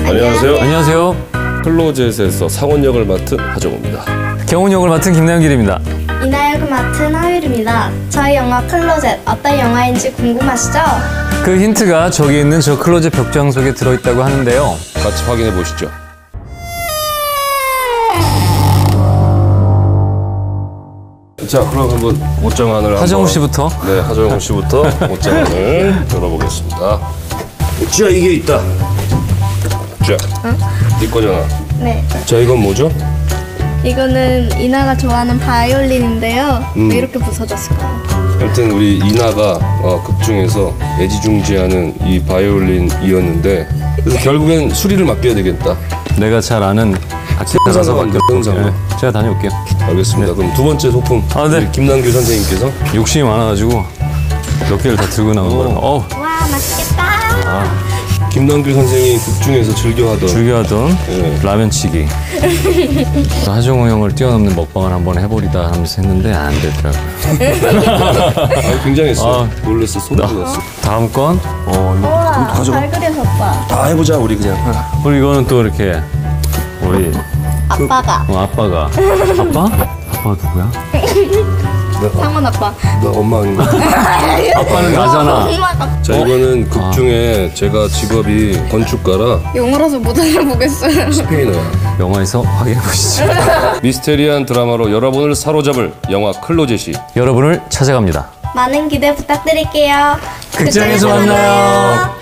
안녕하세요. 안녕하세요. 클로젯에서 상원 역을 맡은 하정우입니다. 경훈 역을 맡은 김남길입니다. 이나 역을 맡은 하율입니다. 저희 영화 클로젯 어떤 영화인지 궁금하시죠? 그 힌트가 저기 있는 저 클로젯 벽장 속에 들어있다고 하는데요. 같이 확인해 보시죠. 자, 그럼 한번 옷장안을 하정우 씨부터. 네, 하정우 씨부터 옷장안을 열어보겠습니다. 자, 이게 있다. 자, 네 거잖아. 네. 자, 이건 뭐죠? 이거는 이나가 좋아하는 바이올린인데요. 왜 이렇게 부서졌을까요? 하여튼 우리 이나가 극 중에서 애지중지하는 이 바이올린이었는데 그래서 결국엔 수리를 맡겨야 되겠다. 내가 잘 아는 악기라서 맡겨요. 네, 제가 다녀올게요. 알겠습니다. 그럼 두 번째 소품. 네. 우리 김남규 선생님께서 욕심이 많아가지고 몇 개를 다 들고 나온 거라. 와, 맛있겠다. 김남규 선생이 극 중에서 즐겨하던 네. 라면치기. 하정우 형을 뛰어넘는 먹방을 한번 해보리다 하면서 했는데 안 되더라고요. 굉장했어. 놀랬어. 소름 돋았어. 다음 건 우와, 잘 그려졌다. 다 해보자 우리 그냥. 우리 이거는 또 이렇게 우리 아빠가. 아빠가 아빠? 아빠 누구야? 상원 아빠. 너 엄마 아닌가? 아빠는 나잖아. 엄마가. 자, 이거는 극 중에 제가 직업이 건축가라 영어라서 못 알아보겠어요. 스페인어야. 영화에서 확인해 보시죠. 미스테리한 드라마로 여러분을 사로잡을 영화 클로젯이 여러분을 찾아갑니다. 많은 기대 부탁드릴게요. 극장에서 만나요.